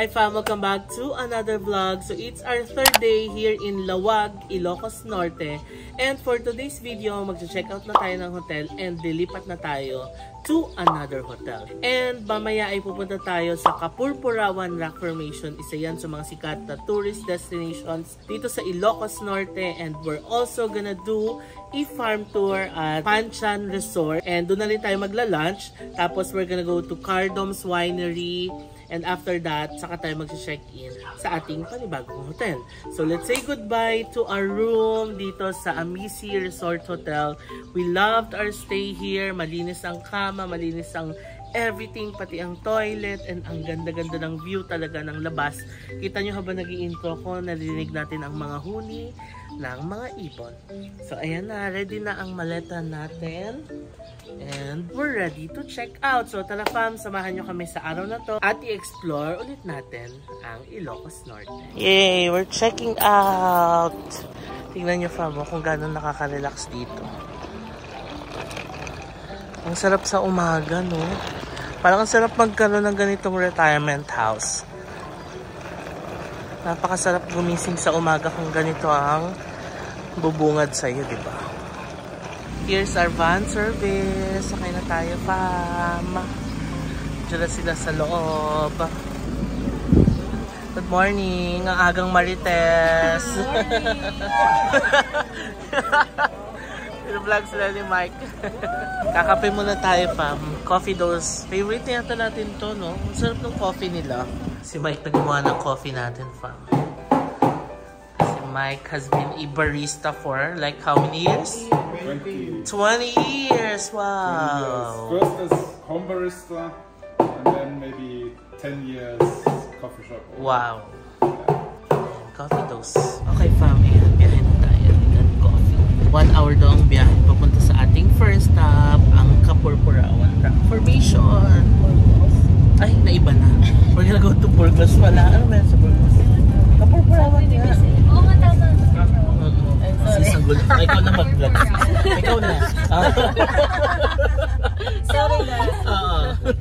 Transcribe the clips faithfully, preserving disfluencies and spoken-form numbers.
Hi fam, welcome back to another vlog. So it's our third day here in Lawag, Ilocos Norte. And for today's video, mag-check out na tayo ng hotel and lilipat na tayo to another hotel. And mamaya ay pupunta tayo sa Kapurpurawan Rock Formation. Isa yan sa mga sikat na tourist destinations dito sa Ilocos Norte. And we're also gonna do a farm tour at Panchan Resort. And doon na rin tayo magla-lunch. Tapos we're gonna go to Cardom's Winery. And after that, saka tayo mag-check-in sa ating panibagong hotel. So let's say goodbye to our room dito sa Amici Resort Hotel. We loved our stay here. Malinis ang kama, malinis ang everything, pati ang toilet, and ang ganda-ganda ng view talaga ng labas. Kita nyo habang nag-i-intro ko, narinig natin ang mga huni ng mga ibon. So ayan na, ready na ang maleta natin. And we're ready to check out. So tara fam, samahan nyo kami sa araw na to at i-explore ulit natin ang Ilocos Norte. Yay! We're checking out! Tingnan nyo fam kung gano'n nakaka-relax dito. Ang sarap sa umaga, no? Parang ang sarap magkaroon ng ganitong retirement house. Napakasarap gumising sa umaga kung ganito ang bubungad sa'yo, di ba? Here's our van service. Sakay na tayo, fam. Diyan na sila sa loob. Good morning. Ang agang Marites. Pino-vlog sila ni Mike. Kakape muna tayo, fam. Coffee dose. Favorite na yata natin to, no? Ang sarap ng coffee nila. Si Mike nagawa ng coffee natin, fam. Si Mike has been a barista for like how many years? twenty years, wow. First as home barista, and then maybe ten years coffee shop. Wow. Yeah. Coffee dose. Okay, fam, ayan, biyahe na tayo. Ayan, coffee. One hour daw ang biyahe. Papunta sa ating first stop, ang Kapurpurawan Rock Formation. Ay, naiba na. We're gonna go to Burgos pala. Ano ba yan sa Burgos? Kapurpurawan nga. Oo nga, tama. Sorry. Ay, ikaw na mag-vlog. Ikaw na. Sorry na. Oo.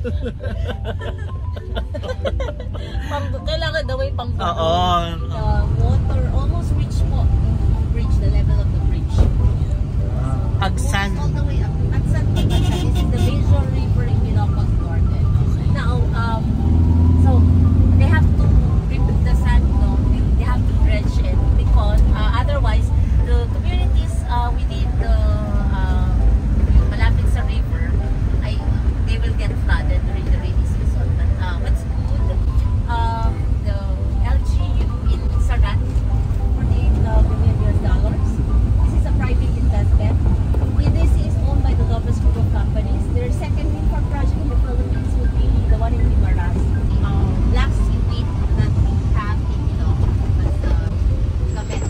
Kailangan daw ay pang Oo. Uh, water almost reach po. Bridge, the level of the bridge. Agsan. All the way up. Agsan. Agsan. This is the major river in Ilocos Norte. Now, um, so, they have to remove the sand, no? They, they have to dredge it because uh, otherwise, the communities uh, within the uh, malapit sa river, ay, they will get flooded during the rainy season. But uh, what's good, uh, the L G U in Sagat, forty-eight million U S dollars. This is a private investment. This is owned by the Lopez Group of Companies. Their second wind farm project in the Philippines would be the one in Limaras, um, Black Sea Wind that we have in, you know, at uh, Gabet.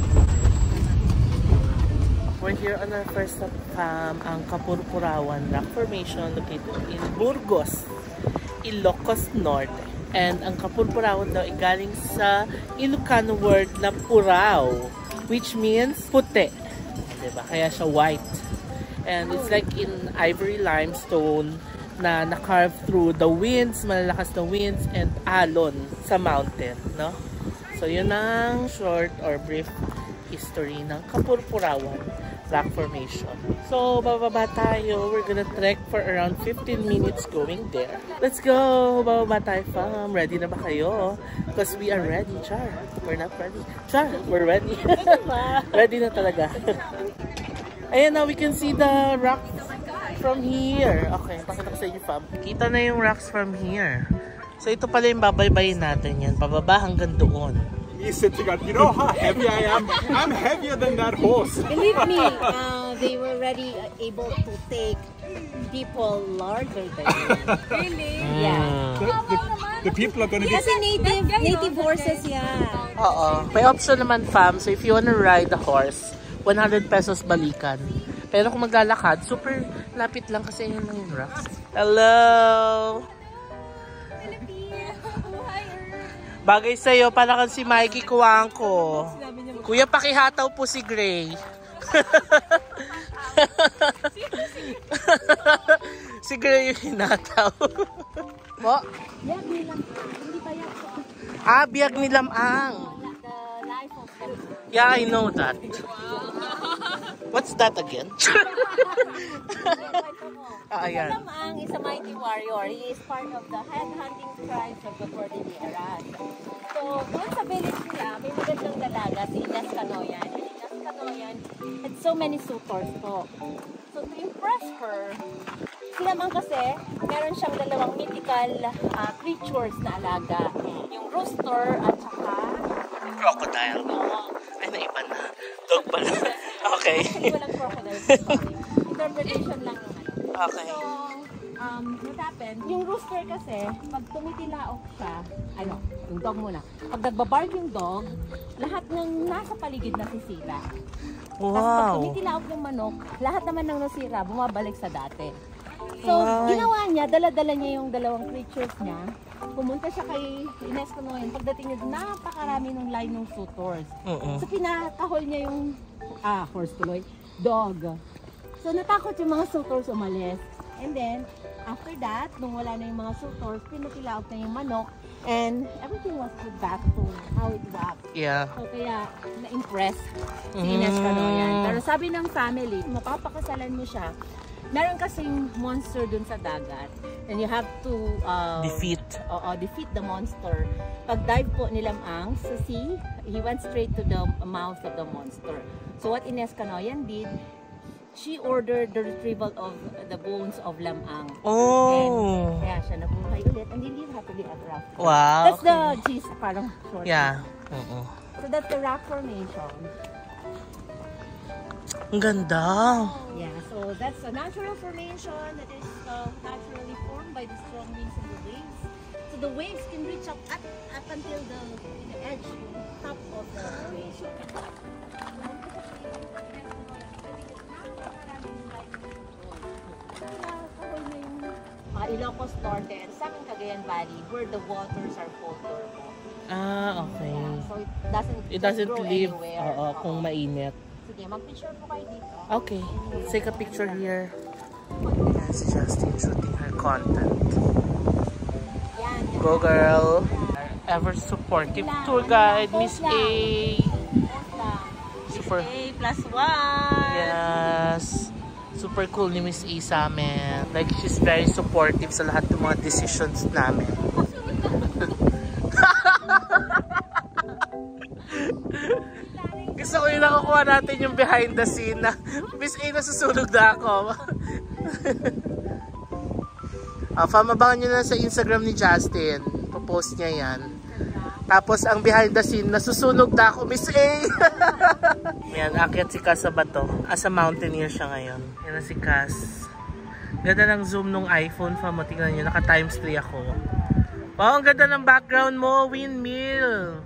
We're here on our first stop, fam, ang Kapurpurawan Rock Formation located in Burgos, Ilocos Norte. And ang Kapurpurawan daw ay galing sa Ilocano word na purao, which means puti. Diba? Kaya siya white. And it's like in ivory limestone na na-carve through the winds, malalakas na winds, and alon sa mountain, no? So yun ang short or brief history ng Kapurpurawan Rock Formation. So bababa tayo. We're gonna trek for around fifteen minutes going there. Let's go! Bababa tayo, fam. Ready na ba kayo? Because we are ready, Char. We're not ready. Char, we're ready. Ready na talaga. Ayan na, we can see the rocks from here. Okay, pakita ko sa inyo, fam. Kita na yung rocks from here. So ito pala yung babaybayin natin yan. Pababa hanggang doon. He's sitting on, you know how heavy I am? I'm heavier than that horse. Believe me, uh, they were already able to take people larger than you. Really? Yeah. The, the, the people are going to be... Kasi native, native horses yan. Oo. May option naman, fam. So if you wanna ride the horse, one hundred pesos balikan. Pero kung maglalakad, super lapit lang kasi yun lang yung rocks. Hello! Bagay sa'yo, para kang si Mikey Kuwangko. Kuya, pakihataw po si Gray. Si Gray yung hinataw. Mo? Yan, bilang. Hindi pa yan. Ah, biyag ni Lamang. The life of the... Yeah, I know that. What's that again? Ah, ayan. Lamang is a mighty warrior. He is part of the head-hunting tribes of the Cordilleras. So, doon sa village nila, may magandang dalaga, si Ines Canoyan. And Ines Canoyan had so many suitors po. So, to impress her, si Lamang kasi, meron siyang dalawang mythical uh, creatures na alaga. Yung rooster at saka... Crocodile. Ay, naiba na. Dog pala. Okay. Actually, walang crocodile. Sorry. Interpretation lang naman. Okay. So, um, what happened, yung rooster kasi, pag tumitilaok siya, ano, yung dog muna, pag nagbabark yung dog, lahat ng nasa paligid nasisira. Wow. Tapos pag tumitilaok yung manok, lahat naman ng nasira, bumabalik sa dati. So, wow. Ginawa niya, dala-dala niya yung dalawang creatures niya, pumunta siya kay Ines Canoyan. Pagdating niya, napakarami ng line ng suitors. Uh-uh. So, pinakahol niya yung, ah, horse tuloy, dog. So, natakot yung mga suitors umalis. And then, after that, nung wala na yung mga suitors, pinatilaot na yung manok. And everything was put back to how it was. Yeah. So, kaya na-impress si Ines Canoyan. Pero sabi ng family, mapapakasalan mo siya. Meron kasing monster dun sa dagat. And you have to... Uh, defeat. Oo, defeat the monster. Pag-dive po ni Lamang sa sea, he went straight to the mouth of the monster. So, what Ines Canoyan did, she ordered the retrieval of the bones of Lamang. Oh. And kaya siya nabuhay ulit and they live happily ever after. Wow. That's okay. The gist, parang short. Yeah. Uh-uh. So that's the rock formation. Ang ganda. Yeah, so that's a natural formation that is uh, naturally formed by the strong winds and the waves. So the waves can reach up up, up until the, the edge, the top of the formation. Uh, Ilocos Norte and sa Cagayan Valley where the waters are colder. Ah, okay. Yeah, so it doesn't, it doesn't grow live anywhere. Oo, uh, kung mainit. Sige, mag-picture po kayo dito. Okay, let's take a picture here. Yan si Justin shooting her content. Yan, yan. Go girl! Ever supportive tour guide, Miss A. Super. A plus one. Yes. Super cool ni Miss A sa amin. Like, she's very supportive sa lahat ng mga decisions namin. Gusto ko yung nakukuha natin yung behind the scene na Miss A, nasusunog na ako. uh, Famabangan nyo na sa Instagram ni Justin. Popost niya yan. Tapos ang behind the scene, nasusunog na ako, Miss A. Yan, akyat si Cass sa bato. As a mountaineer siya ngayon. Yan na si Cass. Ganda ng zoom nung iPhone. Famo, tingnan nyo, naka times three ako. Wow, ang ganda ng background mo, windmill.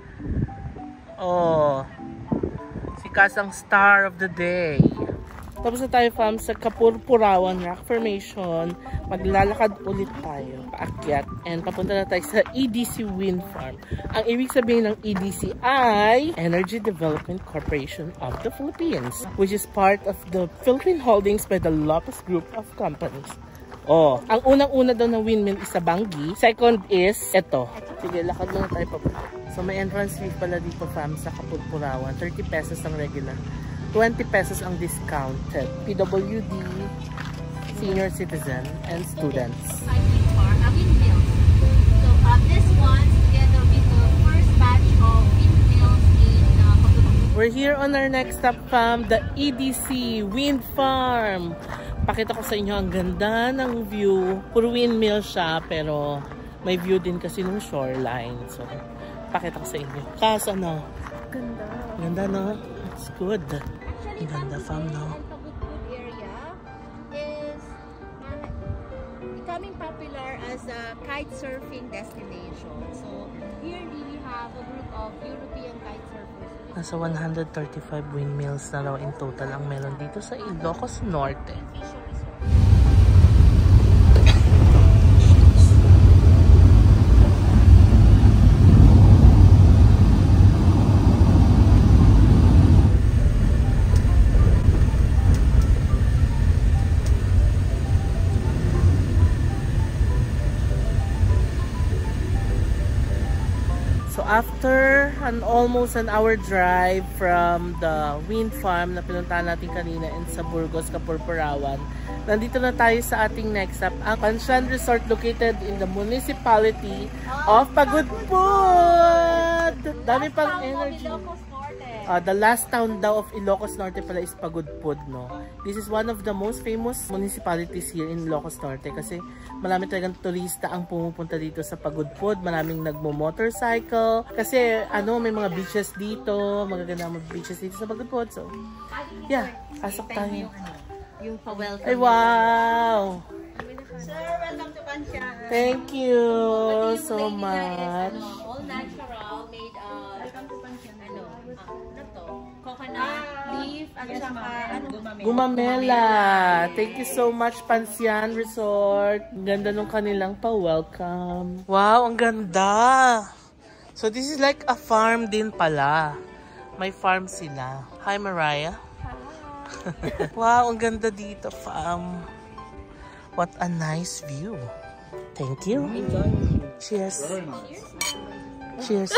Oh, si Cass ang star of the day. Tapos na tayo, fam, sa Kapurpurawan Rock Formation. Maglalakad ulit tayo, paakyat. And papunta na tayo sa E D C Wind Farm. Ang ibig sabihin ng E D C ay Energy Development Corporation of the Philippines, which is part of the Philippine Holdings by the Lopez Group of Companies. Oh, ang unang-una daw ng windmill is sa Bangi. Second is ito. Sige, lakad na tayo papunta. So may entrance fee pala dito, fam, sa Kapurpurawan. thirty pesos ang regular. twenty pesos ang discounted. P W D, senior citizen, and students. Cycling bar, uh, windmills. So uh, this one, together with the first batch of windmills in uh, Kapurpurawan. We're here on our next stop, fam, the E D C Wind Farm. Pakita ko sa inyo, ang ganda ng view. Puro windmill siya, pero may view din kasi ng shoreline. So, pakita ko sa inyo. Kaso, ano? Ganda. Ganda, no? It's good. Actually, ang ganda, fam, no? And Pagudpud area is uh, becoming popular as a kite surfing destination. So, here we have a group of European kite surfers. Nasa one hundred thirty-five windmills na raw in total ang meron dito sa Ilocos Norte. after an almost an hour drive from the wind farm na pinuntahan natin kanina in sa Burgos, Kapurpurawan, nandito na tayo sa ating next stop, ang Pansian Resort located in the municipality of Pagudpud. Dami pang energy. Uh, the last town daw of Ilocos Norte pala is Pagudpud, no? This is one of the most famous municipalities here in Ilocos Norte kasi marami talagang turista ang pumupunta dito sa Pagudpud. Maraming nagmo-motorcycle kasi ano, may mga beaches dito, magaganda mga beaches dito sa Pagudpud. So, yeah, pasok tayo. Yung pa-welcome. Ay, wow! Sir, welcome to Pansian. Thank you so much. All natural, made of ano, ano to? Coconut leaf at saka ano, Gumamela. Thank you so much, Pansian Resort. Ang ganda nung kanilang pa-welcome. Wow, ang ganda. So this is like a farm din pala. May farm sila. Hi, Mariah. Hi. Wow, ang ganda dito, fam. What a nice view. Thank you. enjoy. Cheers. Very nice. Cheers.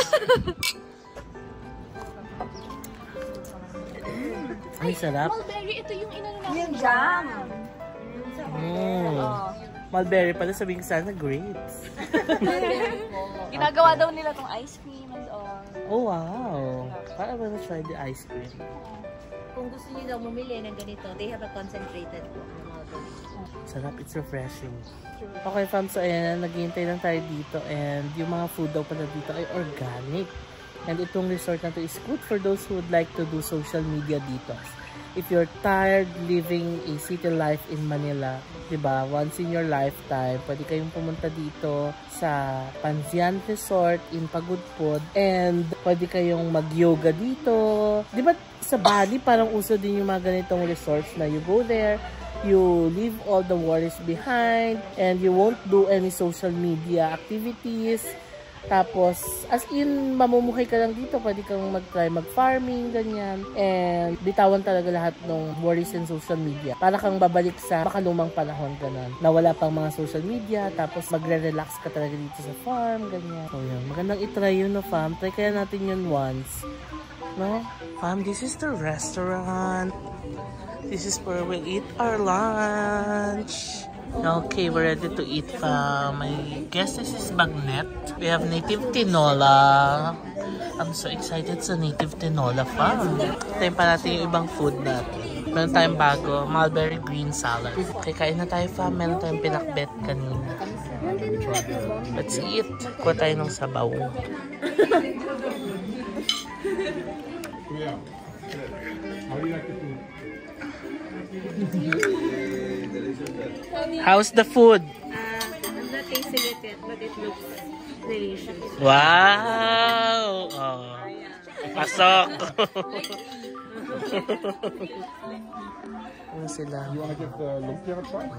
Ay, sarap. Mulberry, ito yung inano natin. Yung jam. Mm. Mulberry pala, sabihin sana grapes. Ginagawa daw nila tong ice cream and all. Oh, wow. I wanna try the ice cream. Kung gusto niyo daw bumili ng ganito, they have a concentrated mulberry. Sarap, it's refreshing. Okay, fam, so ayan, naghihintay lang tayo dito and yung mga food daw pala dito ay organic. And itong resort na to is good for those who would like to do social media detox. If you're tired living a city life in Manila, diba, once in your lifetime, pwede kayong pumunta dito sa Pansian Resort in Pagudpud and pwede kayong mag-yoga dito. Diba sa Bali, parang uso din yung mga ganitong resorts na you go there, you leave all the worries behind, and you won't do any social media activities. Tapos, as in, mamumuhay ka lang dito, pwede kang mag-try mag-farming, ganyan. And bitawan talaga lahat ng worries in social media. Para kang babalik sa makalumang panahon, ganun. Na wala pang mga social media, tapos magre-relax ka talaga dito sa farm, ganyan. So, yun. Magandang itry yun, no, fam? Try kaya natin yun once. No? Fam, this is the restaurant. This is where we'll eat our lunch. Okay, we're ready to eat, fam. I guess this is Bagnet. We have native tinola. I'm so excited sa native tinola, fam. Tayo pa natin yung ibang food natin. Meron tayong bago, mulberry green salad. Okay, kain na tayo, fam. Meron tayong pinakbet kanina. Let's eat. Kuha tayo ng sabaw. Yeah. How do you like the food? How's the food? Uh, I'm not tasting it yet, but it looks delicious. Wow! Oh. Pasok! Ano sila? You want to give the lumpia a try?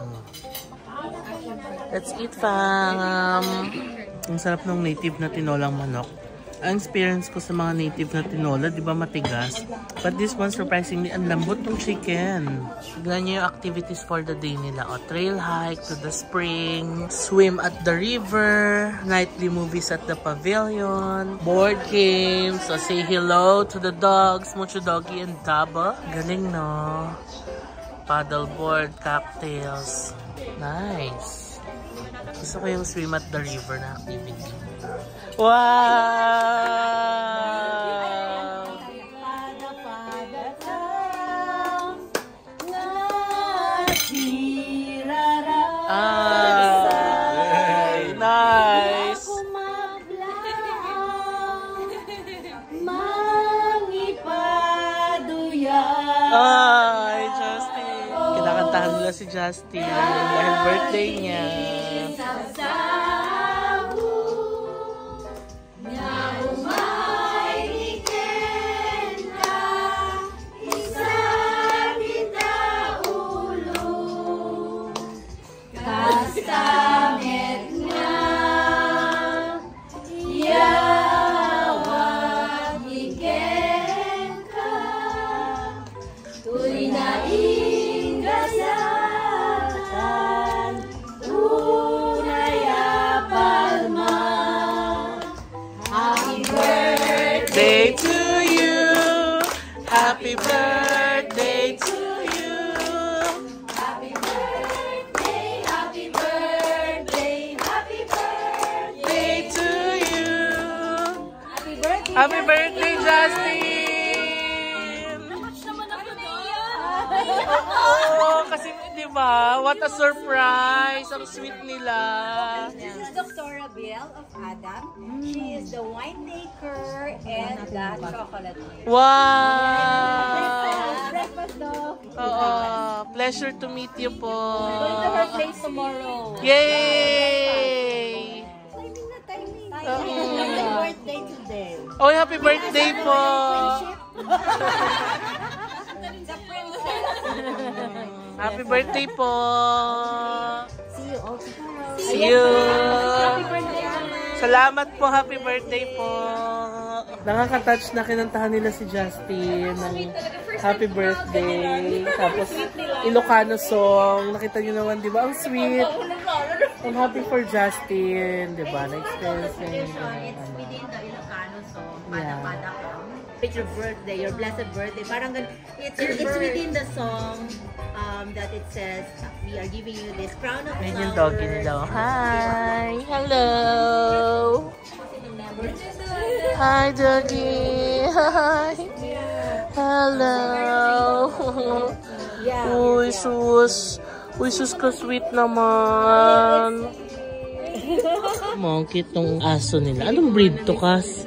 Let's eat, fam! Ang sarap ng native na tinolang manok. Ang experience ko sa mga native na tinola, di ba matigas? But this one, surprisingly, ang lambot ng chicken. Tignan nyo yung activities for the day nila. O, trail hike to the spring, swim at the river, nightly movies at the pavilion, board games, so say hello to the dogs, Mucho Doggy and Daba. Galing, no? Paddleboard, cocktails. Nice. Gusto ko yung swim at the river na activity. Wow! Ay, nice! Ay, Justin! Kinakantahan nila si Justin dahil birthday niya. Happy birthday! Happy birthday to you. Happy birthday, happy birthday, happy birthday To you. Happy birthday, Happy birthday, Justin! Oo, kasi di ba? What a surprise! Ang sweet nila. This is Doctora Biel of Adam. She is the winemaker and the chocolate maker. Wow! Breakfast dog. Oo, pleasure to meet you po. Going to her place tomorrow. Yay! Timing na timing. Oo. Happy birthday today. Oh, happy birthday po! The princess. Happy birthday po! See you all tomorrow. See you! Happy birthday, Mama. Salamat po, happy birthday po! Nakaka-touch na kinantahan nila si Justin ng happy birthday. Tapos, Ilocano song. Nakita niyo naman, di ba? Ang sweet. I'm happy for Justin, di ba? Na-experience niya yung It's within the Ilocano song. Yeah. Pada-pada ka. It's your birthday, your blessed birthday. Parang gan- it's, it's within the song um, that it says, we are giving you this crown of Ayun flowers. yung doggy nila. Hi! Hello! Hi, doggy! Hi! Hello! Yeah. Uy, sus! Uy, sus ka sweet naman! Monkey tong aso nila. Anong breed to, Kas?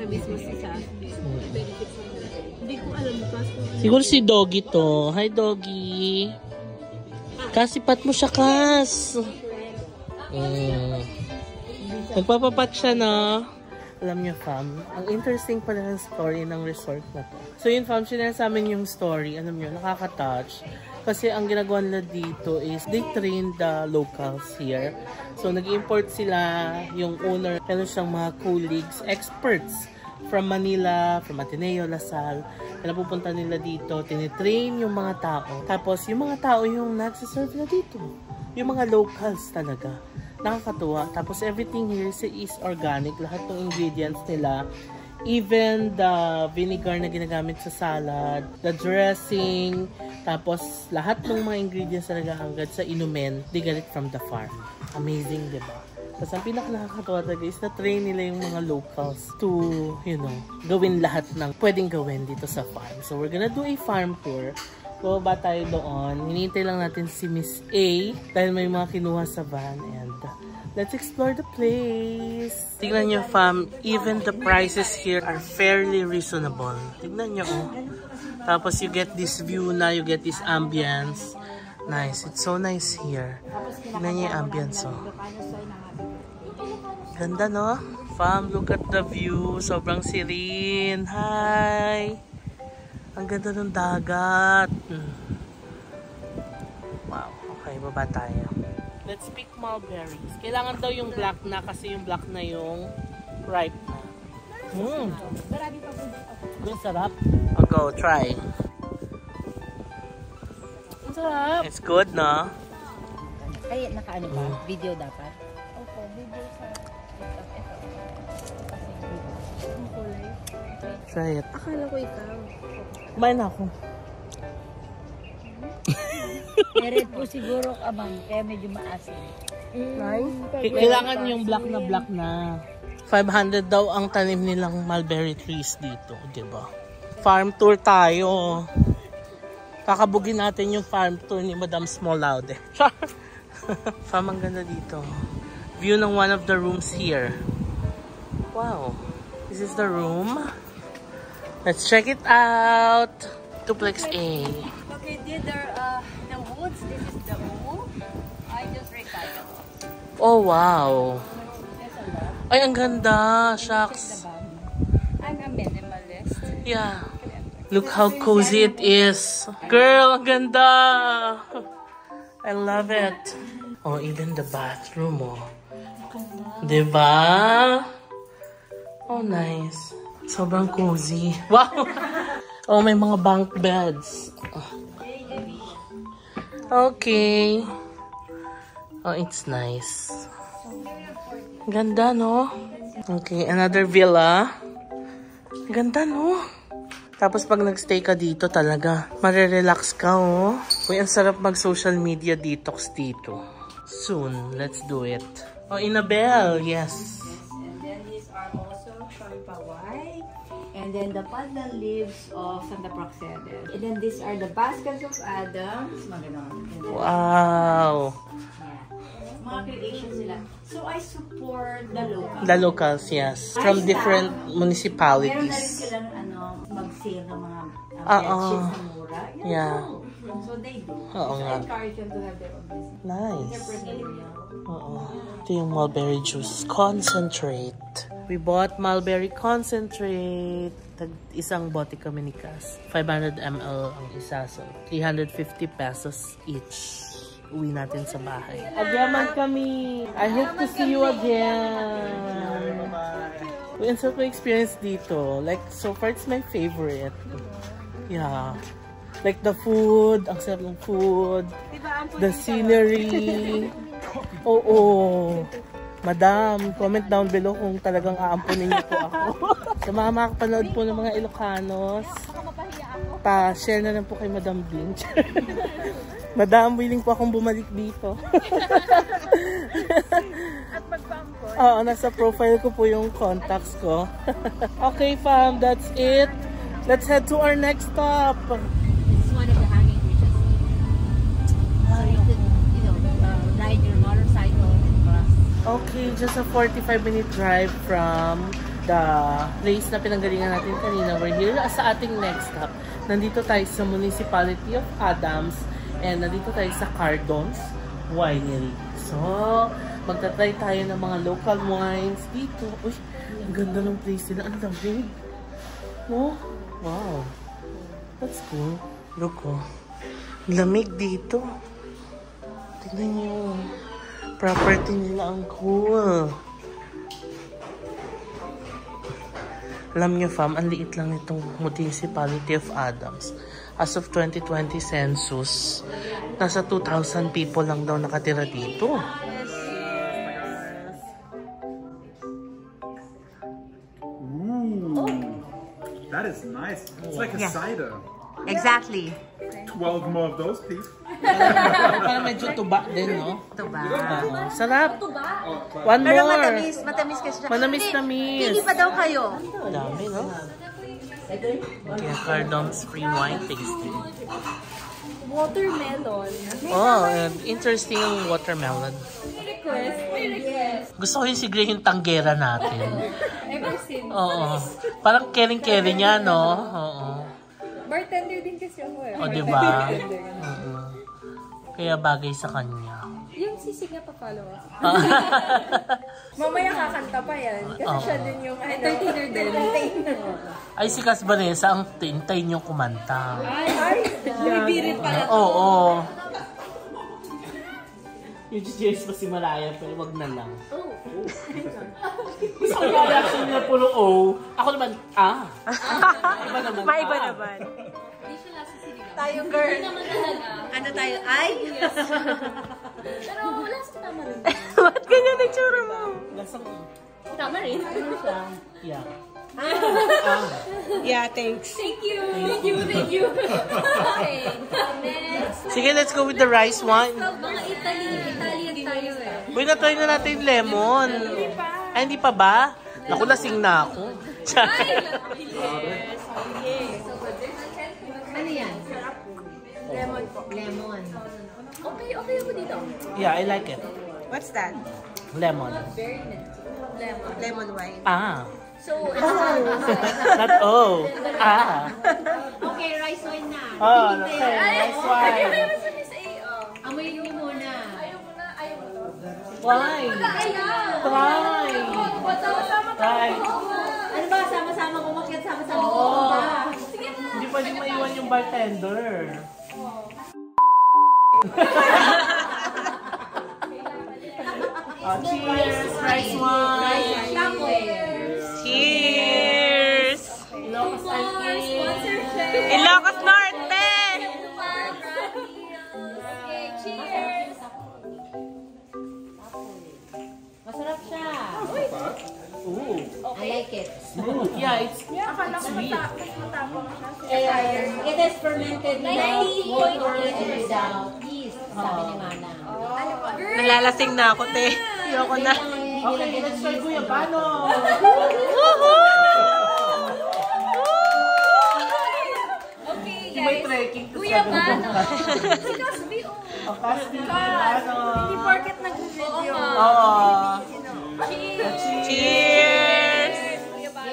Siguro si Doggy to. Hi, Doggy! Kasipat mo siya, Kas! Mm. Nagpapapat siya, na. Alam niyo, fam, ang interesting pala ng story ng resort na to. So yun, fam, sinara sa amin yung story. Alam niyo, nakaka-touch. Kasi ang ginagawa nila dito is they train the locals here. So nag-import sila, yung owner, meron siyang mga colleagues, experts from Manila, from Ateneo, Lasal. Kaya napupunta nila dito, tinitrain yung mga tao. Tapos yung mga tao yung nagsiserve na dito. Yung mga locals talaga. Nakakatuwa. Tapos everything here is organic. Lahat ng ingredients nila. Even the vinegar na ginagamit sa salad, the dressing, tapos lahat ng mga ingredients talaga hanggang sa inumin, they get it from the farm. Amazing, di ba? Tapos ang pinaka-nakakatawa talaga is na-train nila yung mga locals to, you know, gawin lahat ng pwedeng gawin dito sa farm. So we're gonna do a farm tour. Bababa tayo doon. Hinihintay lang natin si Miss A dahil may mga kinuha sa van, and let's explore the place. Tignan nyo, fam, even the prices here are fairly reasonable. Tignan nyo, oh. Tapos you get this view na, you get this ambience. Nice. It's so nice here. Tignan nyo yung ambience, oh. Ganda, no? Fam, look at the view. Sobrang serene. Hi! Ang ganda ng dagat. Wow. Okay, baba tayo. Let's pick mulberries. Kailangan daw yung black na kasi yung black na yung ripe na. Mmm. Ang sarap. I'll go, try. Ang sarap. It's good, no? Ay, naka-ano ba? Video dapat? Opo, video sa... Try it. Akala ko ikaw. Kumain na ako. Meron po siguro abang, kaya medyo maasin. Nice. K- Kailangan yung black na black na. five hundred daw ang tanim nilang mulberry trees dito, diba? Farm tour tayo. Kakabugin natin yung farm tour ni Madam Smolaude. Farm, ang ganda dito. View ng one of the rooms here. Wow. This is the room. Let's check it out. Duplex A. Okay, these are uh, the woods. This is the wood. I just recycle. Oh, wow. There's a lot. Ay, ang ganda. Shucks. I'm a minimalist. Yeah. Look how cozy it is. Girl, ang ganda. I love it. Oh, even the bathroom, oh. Diba? Oh, nice. Sobrang cozy. Wow! Oh, may mga bunk beds. Okay. Oh, it's nice. Ganda, no? Okay, another villa. Ganda, no? Tapos pag nagstay ka dito talaga, marirelax ka, oh. Uy, ang sarap mag-social media detox dito. Soon, let's do it. Oh, Inabel, yes. And then these are also from Pawai. And then the pandan leaves of Santa Praxedes. And then these are the baskets of Adams. Maganon. Wow. Mga creations nila. So, I support the locals. The locals, yes. From different municipalities. Meron na rin sila ano, mag-sale ng mga uh, Uh-oh. bedsheets na mura. Yan, Yeah. So, so they do. Oo So, nga. I encourage them to have their own business. Nice. Entrepreneurial. Oo. Ito yung mulberry juice concentrate. We bought mulberry concentrate. Tag isang bote kami ni Cass. five hundred milliliters ang isa. So, three hundred fifty pesos each. Uwi natin sa bahay. Agyaman kami. I hope to see you again. We enjoy my experience dito. Like, so far, it's my favorite. Yeah. Like the food, ang sarap ng food. The scenery. Oo. Madam, comment down below kung talagang aampunin niyo po ako. Sa mga makapanood po ng mga Ilocanos, pa-share na lang po kay Madam Bing. Madam, willing po akong bumalik dito. At magpaampon. Oo, nasa profile ko po yung contacts ko. Okay, fam, that's it. Let's head to our next stop. This is one of the hanging bridges. So you could, you know, uh, ride your motorcycle and cross. Okay, just a forty-five minute drive from the place na pinanggalingan natin kanina. We're here sa ating next stop. Nandito tayo sa Municipality of Adams and nandito tayo sa Cardon's Winery. So, magta-try tayo ng mga local wines dito. Uy, ang ganda ng place nila. Ang lamig. No? Wow. That's cool. Look, oh. Lamig dito. Tignan nyo. Property nila ang cool. Alam nyo, fam, ang liit lang itong Municipality of Adams. As of twenty twenty census, nasa two thousand people lang daw nakatira dito. Ooh, that is nice. It's like a Yeah. cider. Exactly. twelve more of those, please. Parang medyo tuba din, no? Ito ba? Oo. Sarap. One more. Pero matamis, matamis kasi siya. Manamis-tamis. Hindi pa daw kayo. Dami, no? Kaya Cardon's free wine tasting. Watermelon. Oh, and interesting yung watermelon. Request. Yes. Gusto ko yung sigre yung tanggera natin. Ever since. Oo. Parang caring-caring niya, no? Oo. Bartender din kasi ako eh. O, diba? Oo. Kaya bagay sa kanya. Yung sisig na pa-follow us. Mamaya kakanta pa yan. Kasi Oo. siya din yung entertainer din. Entertainer. Ay, si Cas Vanessa ang tintay niyong kumanta. Ay, ay. Bumibirit pala. Oo. Yung cheers pa si Malaya, pero wag na lang. Oh. Gusto ko yung reaction nila puro oh. Ako naman, ah. Iba naman. Maiba ah. naman. Hindi siya nasa sinigang. Tayo, girl. Hindi naman talaga. Ano tayo? Ay? Pero wala sa tama rin. Ba't ganyan ang tsura mo? Lasang, Tama rin. yeah. Yeah, thanks. Thank you. Thank you. Thank you. Okay. Next. Sige, let's go with the rice wine. Mga Italy. Italian tayo eh. Uy, na-try na natin yung lemon. Ay, hindi pa ba? Naku, lasing na ako. Ano yan? Lemon po. Lemon. Okay, okay ako dito. Yeah, I like it. What's that? Lemon. Very nice. Lemon. Lemon wine. Ah. So, ito Not oh. Ah. okay, rice wine na. Oh, okay. Rice wine. Amoyin niyo muna. Ayaw mo na. Ayaw mo to. Wine. Ayaw. Try. Sama-sama Try. Ano ba? Sama-sama kumakyat. Sama-sama Oo. kumaba. Sige na. Hindi pwedeng maiwan yung bartender. Oh, cheers! Rice wine! Cheers! Ilocos ice cream! Ilocos Norte! Okay, cheers! Masarap siya. Ooh! like it. Smooth. Yeah, it's, Akala it's ko sweet. mata- mas matapang siya. Uh, it is fermented without water and without yeast, sabi ni Mana. Ano pa? Girl! Nalalasing na ako, te. Ayoko na. Okay, let's try Kuya Bano. Okay, May guys. trekking to Kuya seven Bano. Bano. Si Cosby, oh. Oh, Cosby, Kuya Bano. Hindi porket nag-video. Oo. Cheers! Cheers! Kuya Bano.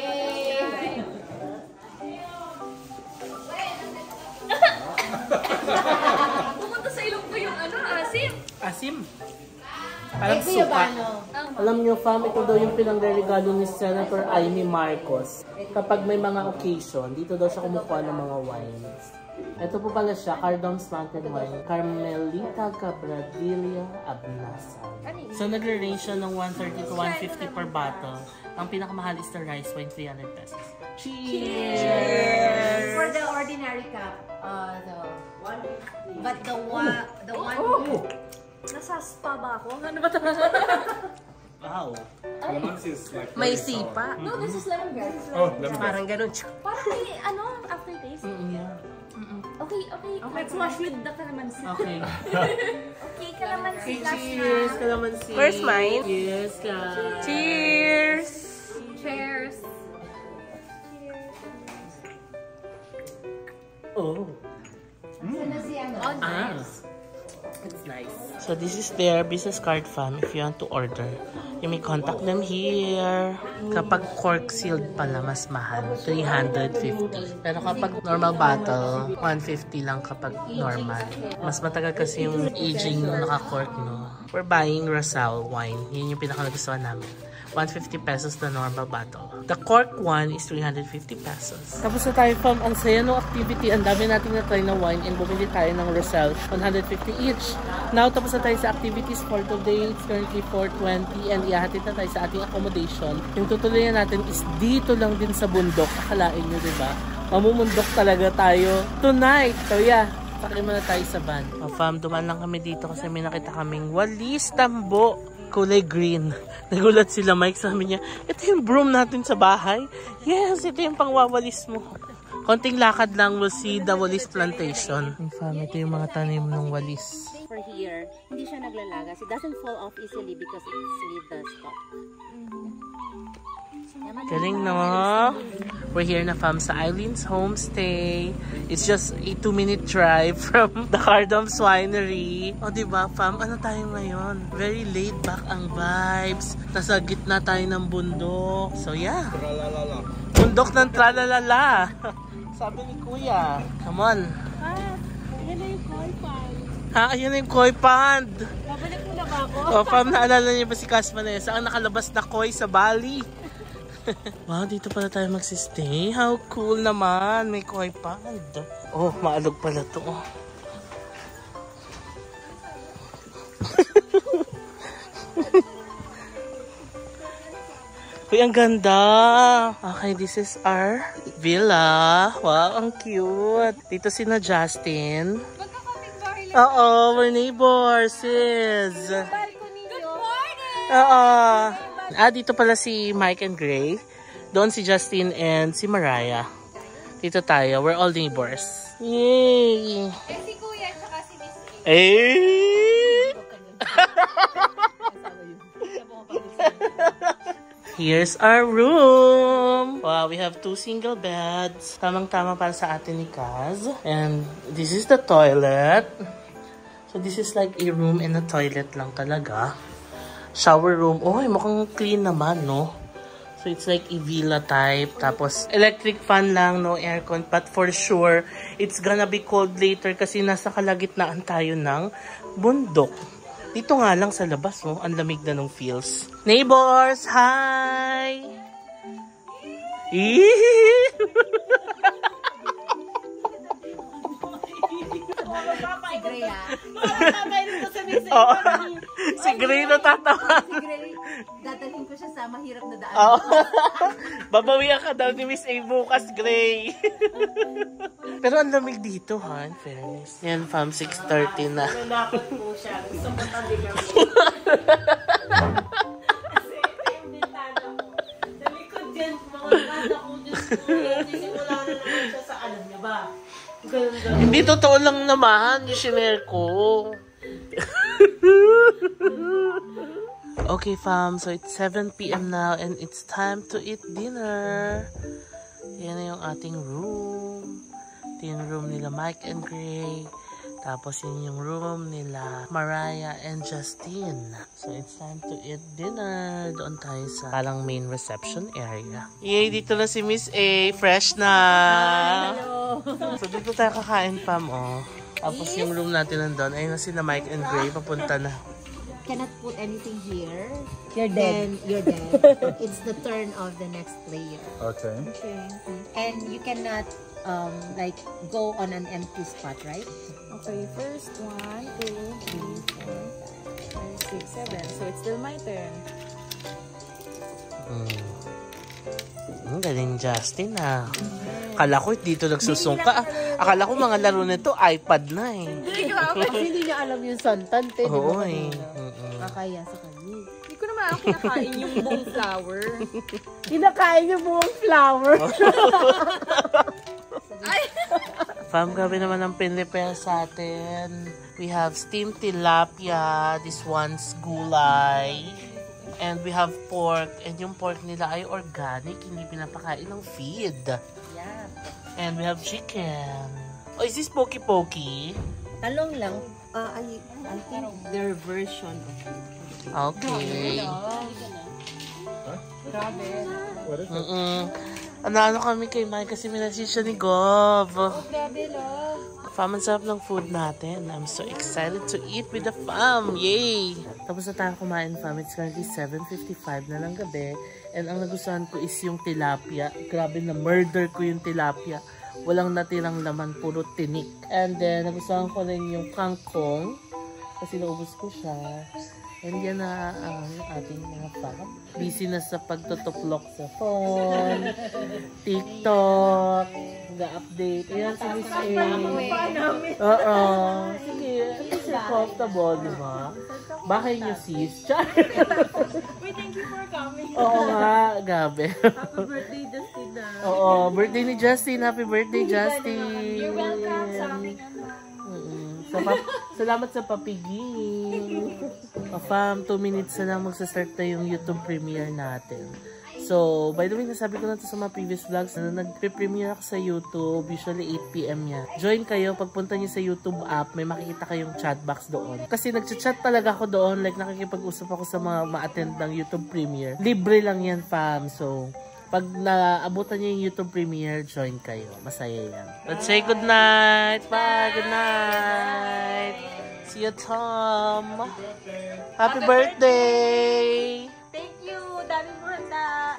Pumunta sa ilong ko yung ano, asim. Asim. Parang Eh, Kuya suka. Bano. Alam niyo, fam, ito daw yung pinangregalo ni Senator Amy Marcos. Kapag may mga occasion, dito daw siya kumukuha ng mga wines. Ito po pala siya, Cardom's Mountain Wine, Carmelita Cabradilia Abnasa. So, nagre-range siya ng one thirty to one fifty per bottle. Ang pinakamahal is the rice wine, three hundred pesos. Cheers! For the ordinary cup, uh, the one fifty. But the one, the one. Nasa spa ba ako? Ano ba ito? Wow! Calamansi is like May very sour. sipa. No, this is lemongrass. Oh, lemon. Parang ganun. Parang may, ano, aftertaste. Mm, yeah. Okay, okay. Let's wash with the calamansi. Okay. Okay, calamansi Okay, last cheers! na. Calamansi. First mine. Yes, ka. Cheers! Cheers. Oh. Oh, Ah. It's nice. So this is their business card, fam. If you want to order, you may contact them here. Kapag cork sealed pala, mas mahal. three hundred fifty. Pero kapag normal bottle, one fifty lang kapag normal. Mas matagal kasi yung aging nung naka-cork, no? We're buying Rosal wine. Yun yung pinaka-nagustuhan namin. one hundred fifty pesos the normal bottle. The cork one is three hundred fifty pesos. Tapos na tayo, fam. Ang saya ng activity. Ang dami natin na-try na wine and bumili tayo ng Rosal. one hundred fifty each. Now, tapos na tayo sa activities for today. It's currently four twenty and ihahatid na tayo sa ating accommodation. Yung tutuloyan natin is dito lang din sa bundok. Akalain nyo, diba? Mamumundok talaga tayo tonight. So, yeah. Sakay muna tayo sa van. Oh, fam, duman lang kami dito kasi may nakita kaming walis tambo. Kulay green. Nagulat sila, Mike. Sabi niya, ito yung broom natin sa bahay. Yes, ito yung pangwawalis mo. Konting lakad lang, we'll see the walis plantation. Yung fam, ito yung mga tanim ng walis. For here, hindi siya naglalagas. It doesn't fall off easily because it's with the stock. Galing, no? We're here na, fam, sa Eileen's Homestay. It's just a two minute drive from the Cardom's Winery. O, diba, fam? Ano tayo ngayon? Very laid back ang vibes. Nasa gitna tayo ng bundok. So, yeah. Tralalala. Bundok ng tralalala. Sabi ni Kuya. Come on. Ah, yan na yung koi pond. Ha? Ayan na yung koi pond. Babalik mo na ba ako? O, fam, naalala niyo ba si Cas Vanessa? Ang nakalabas na koi sa Bali. Wow, dito pala tayo magsistay. How cool naman. May koi pond. Oh, maalog pala to. Oh. Uy, ang ganda. Okay, this is our villa. Wow, ang cute. Dito si na Justin. Oo, we're neighbors, sis. Good morning! Oo. Ah, dito pala si Mike and Gray. Doon si Justin and si Mariah. Dito tayo. We're all neighbors. Yay! Eh, si Kuya tsaka si Miss A. Eh! Here's our room. Wow, we have two single beds. Tamang-tama para sa atin ni Kaz. And this is the toilet. So this is like a room and a toilet lang talaga. Shower room. Oh, mukhang clean naman, no? So it's like a villa type. Tapos electric fan lang, no aircon. But for sure, it's gonna be cold later kasi nasa kalagitnaan tayo ng bundok. Dito nga lang sa labas, no? Ang lamig na ng feels. Neighbors, hi! Si Gray, ah. Oh, si Gray na tatawa. Si Gray, dadalhin ko siya sa mahirap na daan. Oh. Babawian ka daw ni Miss A bukas, Gray. Pero ang lamig dito, ha? In fairness. Yan, fam, six thirty na. Nalakot po siya. Gusto mo tabi kami. Kasi ito yung bintana ko. Sa likod dyan Hindi, totoo lang naman yung shinare ko. Okay, fam. So, it's seven p m now and it's time to eat dinner. Yan na yung ating room. Ito yung room nila Mike and Gray. Tapos yun yung room nila Mariah and Justine. So, it's time to eat dinner. Doon tayo sa parang main reception area. Yay, dito na si Miss A. Fresh na. Hello. So, dito tayo kakain, fam, oh. Tapos yung room natin nandun. Ayun na sila Mike and Gray. Papunta na. Cannot put anything here. You're dead. Then you're dead. It's the turn of the next player. Okay. Okay. And you cannot um like go on an empty spot, right? Okay, first one, two, three, four, five, six, seven. So it's still my turn. Mm. Ang galing, Justin, ah. Akala ko dito nagsusungka. Akala ko mga laro nito iPad na eh. Kasi hindi niya alam yung santante. Oo eh. Kakaya sa kanya. Hindi ko naman ako kinakain yung buong flower. Kinakain niya buong flower. Fam, grabe naman ang pinrepare sa atin. We have steamed tilapia. This one's gulay. And we have pork. And yung pork nila ay organic. Hindi pinapakain ng feed. Yeah. And we have chicken. Oh, is this Pokey Pokey? Talong lang. Uh, I, I think their version of it. Okay. Grabe. What is it? Mm-mm. Ano-ano kami kay Mike kasi minasisi siya ni Gov. Grabe, love. Fam, ang sarap ng food natin. I'm so excited to eat with the fam. Yay! Tapos na tayo kumain, fam. It's currently seven fifty-five na ng gabi. And ang nagustuhan ko is yung tilapia. Grabe na murder ko yung tilapia. Walang natirang laman, puro tinik. And then, nagustuhan ko rin yung kangkong. Kasi naubos ko siya. And yan na ang ating mga fam. Busy na sa pagtutuklok sa phone, TikTok, ga-update. Ayan si Miss A. Oo. Sige, at least you're comfortable, di ba? Bakay niyo sis. Wait, thank you for coming. Oo nga, gabi. Happy birthday, Justin. Oo, birthday ni Justin. Happy birthday, Justin. You're welcome sa aking ano. Sa pa- salamat sa papigil. O fam, two minutes na lang magsastart na yung YouTube premiere natin. So, by the way, nasabi ko na ito sa mga previous vlogs na nag-premiere ako sa YouTube, usually eight p m yan. Join kayo, pagpunta nyo sa YouTube app, may makikita kayong chat box doon. Kasi nag-chat talaga ako doon, like nakikipag-usap ako sa mga ma-attend ng YouTube premiere. Libre lang yan, fam. So, pag naabutan nyo yung YouTube premiere, join kayo. Masaya yan. Let's say good night. Bye. Good night. See you, Tom. Happy birthday. Thank you. Dami mo handa.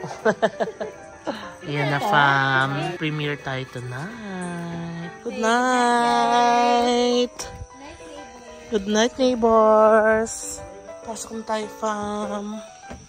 Yan na, fam. Premiere tayo tonight. Good night. Good night, neighbors. Pasok na tayo, fam.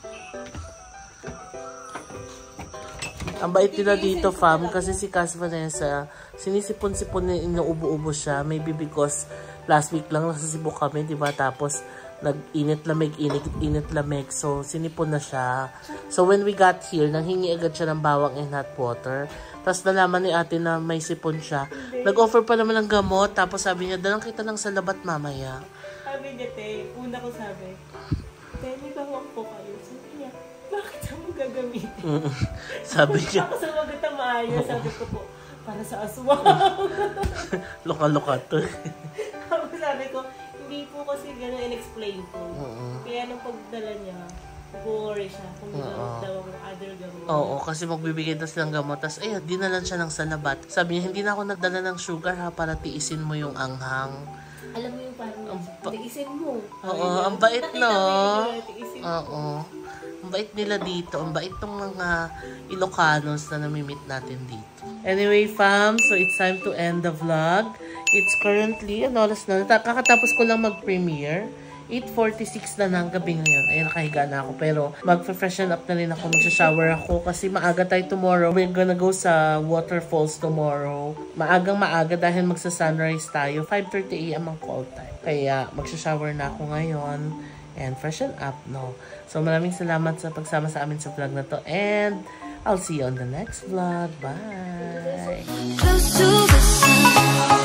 Ang bait nila dito, fam, kasi si Cas Vanessa, sinisipon-sipon na inuubo-ubo siya. Maybe because last week lang nasa Cebu kami, di ba? Tapos, nag-init lamig, init, init lamig. So, sinipon na siya. So, when we got here, nanghingi agad siya ng bawang and hot water. Tapos, nalaman ni ate na may sipon siya. Nag-offer pa naman ng gamot. Tapos, sabi niya, dalang kita ng salabat mamaya. Sabi niya, te, una ko sabi, te, may bawang po kayo. Sabi niya, bakit siya mo gagamitin? Mm. Sabi niya. Ako sa magat na maayos, sabi ko po, para sa aswang. Loka-loka to. Tapos sabi ko, hindi po kasi gano'n in-explain ko. Uh-uh. Kaya nung pagdala niya, nag-worry siya kung may Uh-uh. daw ang other gamot. Oo, kasi magbibigay tas ng gamot. Tapos, ayun, dinalan siya ng salabat. Sabi niya, hindi na ako nagdala ng sugar ha, para tiisin mo yung anghang. Alam mo yung parang, Ang ba- tiisin mo. Oo, ang bait, no? Tiisin mo. Oo. Ang bait nila dito. Ang bait ng mga Ilocanos na namimit natin dito. Anyway, fam, so it's time to end the vlog. It's currently, ano oras na? Kakatapos ko lang mag-premiere. eight forty-six na ng gabi ngayon. Ayun, nakahiga na ako. Pero mag-freshen up na rin ako. Mag-shower ako kasi maaga tayo tomorrow. We're gonna go sa waterfalls tomorrow. Maagang maaga dahil magsa-sunrise tayo. five thirty a m ang call time. Kaya mag-shower na ako ngayon. And freshen up, no? So maraming salamat sa pagsama sa amin sa vlog na to. And I'll see you on the next vlog. Bye! Close to the sun.